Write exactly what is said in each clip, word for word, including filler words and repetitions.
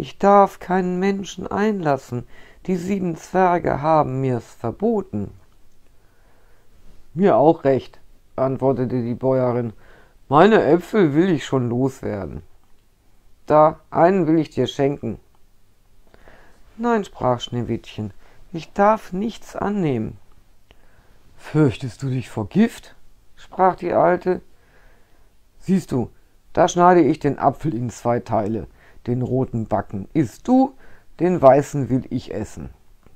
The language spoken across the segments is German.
Ich darf keinen Menschen einlassen, die sieben Zwerge haben mir's verboten. Mir auch recht, antwortete die Bäuerin, meine Äpfel will ich schon loswerden. Da, einen will ich dir schenken. Nein, sprach Schneewittchen, ich darf nichts annehmen. Fürchtest du dich vor Gift? Sprach die Alte. Siehst du, da schneide ich den Apfel in zwei Teile, den roten Backen isst du, den weißen will ich essen.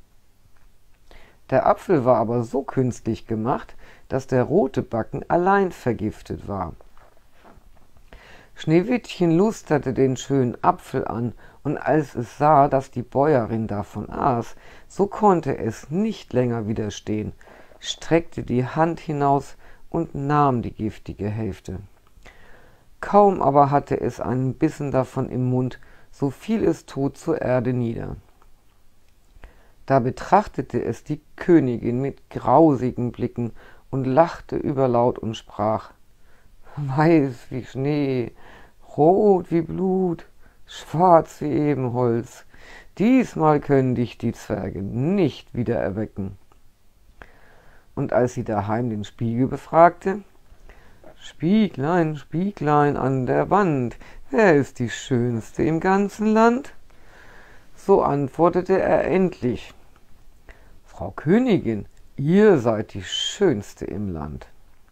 Der Apfel war aber so künstlich gemacht, dass der rote Backen allein vergiftet war. Schneewittchen lusterte den schönen Apfel an, und als es sah, dass die Bäuerin davon aß, so konnte es nicht länger widerstehen, streckte die Hand hinaus und nahm die giftige Hälfte. Kaum aber hatte es einen Bissen davon im Mund, so fiel es tot zur Erde nieder. Da betrachtete es die Königin mit grausigen Blicken und lachte überlaut und sprach: Weiß wie Schnee, rot wie Blut, schwarz wie Ebenholz, diesmal können dich die Zwerge nicht wieder erwecken. Und als sie daheim den Spiegel befragte: Spieglein, Spieglein an der Wand, wer ist die Schönste im ganzen Land? So antwortete er endlich: Frau Königin, ihr seid die Schönste im Land.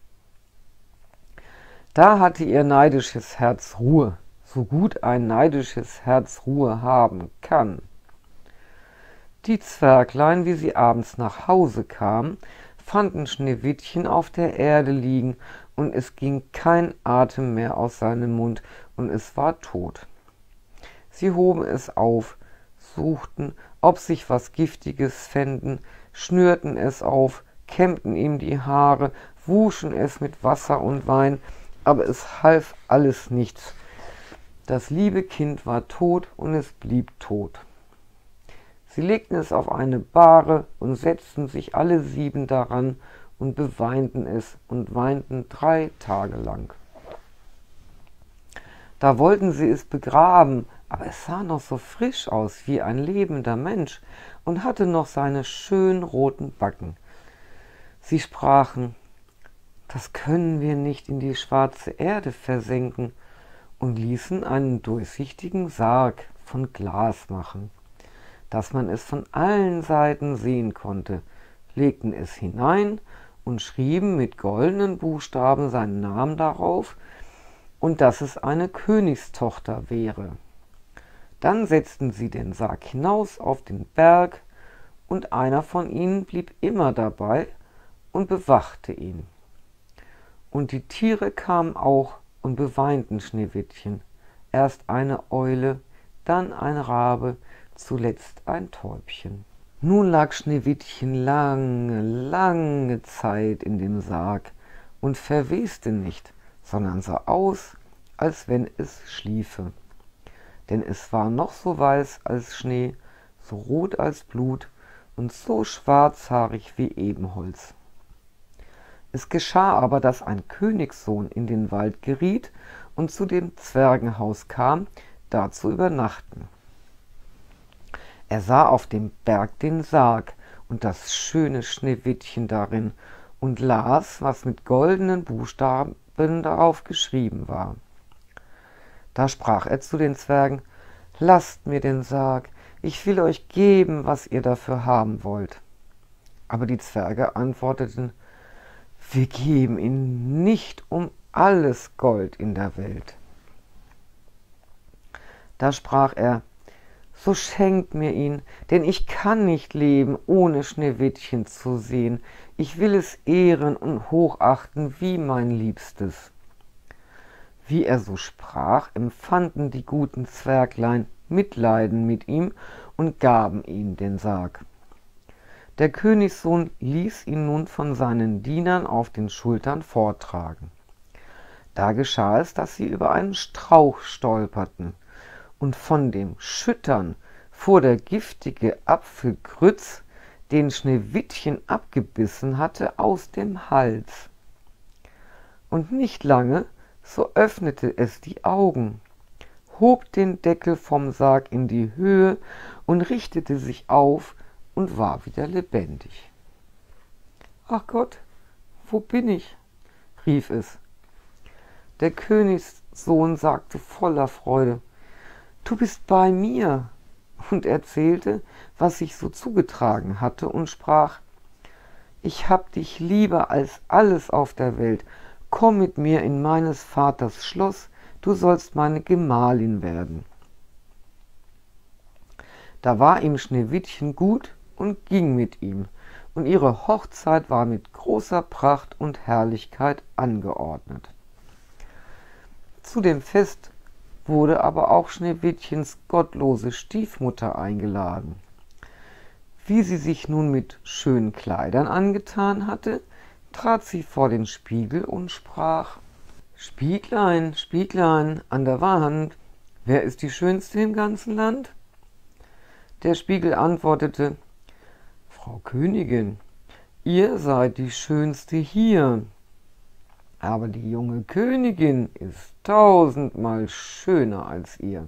Da hatte ihr neidisches Herz Ruhe, so gut ein neidisches Herz Ruhe haben kann. Die Zwerglein, wie sie abends nach Hause kamen, fanden Schneewittchen auf der Erde liegen, und es ging kein Atem mehr aus seinem Mund, und es war tot. Sie hoben es auf, suchten, ob sich was Giftiges fänden, schnürten es auf, kämmten ihm die Haare, wuschen es mit Wasser und Wein, aber es half alles nichts. Das liebe Kind war tot, und es blieb tot. Sie legten es auf eine Bahre und setzten sich alle sieben daran und beweinten es und weinten drei Tage lang. Da wollten sie es begraben, aber es sah noch so frisch aus wie ein lebender Mensch und hatte noch seine schönen roten Backen. Sie sprachen: Das können wir nicht in die schwarze Erde versenken, und ließen einen durchsichtigen Sarg von Glas machen, dass man es von allen Seiten sehen konnte, legten es hinein und schrieben mit goldenen Buchstaben seinen Namen darauf und dass es eine Königstochter wäre. Dann setzten sie den Sarg hinaus auf den Berg, und einer von ihnen blieb immer dabei und bewachte ihn. Und die Tiere kamen auch und beweinten Schneewittchen, erst eine Eule, dann ein Rabe, zuletzt ein Täubchen. Nun lag Schneewittchen lange, lange Zeit in dem Sarg und verweste nicht, sondern sah aus, als wenn es schliefe. Denn es war noch so weiß als Schnee, so rot als Blut und so schwarzhaarig wie Ebenholz. Es geschah aber, dass ein Königssohn in den Wald geriet und zu dem Zwergenhaus kam, da zu übernachten. Er sah auf dem Berg den Sarg und das schöne Schneewittchen darin und las, was mit goldenen Buchstaben darauf geschrieben war. Da sprach er zu den Zwergen: Lasst mir den Sarg, ich will euch geben, was ihr dafür haben wollt. Aber die Zwerge antworteten: Wir geben ihn nicht um alles Gold in der Welt. Da sprach er: So schenkt mir ihn, denn ich kann nicht leben, ohne Schneewittchen zu sehen. Ich will es ehren und hochachten wie mein Liebstes. Wie er so sprach, empfanden die guten Zwerglein Mitleiden mit ihm und gaben ihm den Sarg. Der Königssohn ließ ihn nun von seinen Dienern auf den Schultern forttragen. Da geschah es, dass sie über einen Strauch stolperten, und von dem Schüttern fuhr der giftige Apfelgrütz, den Schneewittchen abgebissen hatte, aus dem Hals. Und nicht lange, so öffnete es die Augen, hob den Deckel vom Sarg in die Höhe und richtete sich auf und war wieder lebendig. »Ach Gott, wo bin ich?« rief es. Der Königssohn sagte voller Freude: »Du bist bei mir«, und erzählte, was sich so zugetragen hatte, und sprach: »Ich hab dich lieber als alles auf der Welt. Komm mit mir in meines Vaters Schloss, du sollst meine Gemahlin werden.« Da war ihm Schneewittchen gut und ging mit ihm, und ihre Hochzeit war mit großer Pracht und Herrlichkeit angeordnet. Zu dem Fest wurde aber auch Schneewittchens gottlose Stiefmutter eingeladen. Wie sie sich nun mit schönen Kleidern angetan hatte, trat sie vor den Spiegel und sprach: »Spieglein, Spieglein an der Wand, wer ist die Schönste im ganzen Land?« Der Spiegel antwortete: »Frau Königin, ihr seid die Schönste hier, aber die junge Königin ist tausendmal schöner als ihr.«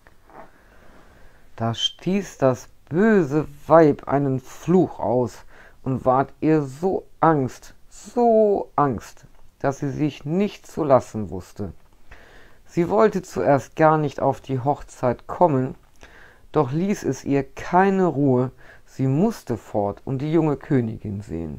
Da stieß das böse Weib einen Fluch aus und ward ihr so Angst, so Angst, dass sie sich nicht zu lassen wusste. Sie wollte zuerst gar nicht auf die Hochzeit kommen, doch ließ es ihr keine Ruhe, sie musste fort und die junge Königin sehen.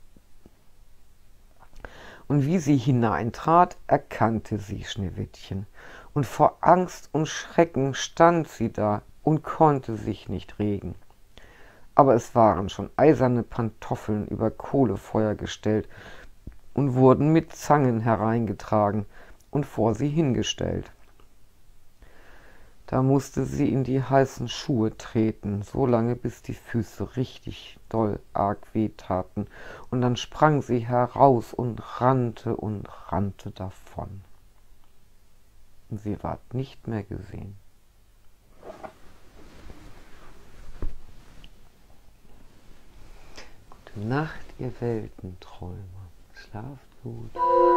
Und wie sie hineintrat, erkannte sie Schneewittchen, und vor Angst und Schrecken stand sie da und konnte sich nicht regen. Aber es waren schon eiserne Pantoffeln über Kohlefeuer gestellt und wurden mit Zangen hereingetragen und vor sie hingestellt. Da musste sie in die heißen Schuhe treten, so lange bis die Füße richtig doll arg weh taten, und dann sprang sie heraus und rannte und rannte davon. Und sie ward nicht mehr gesehen. Gute Nacht, ihr Weltenträumer. Schlaft gut.